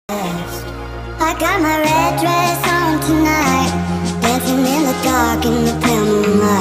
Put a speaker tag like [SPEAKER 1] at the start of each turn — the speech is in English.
[SPEAKER 1] I got my red dress on tonight, dancing in the dark in the pale moonlight.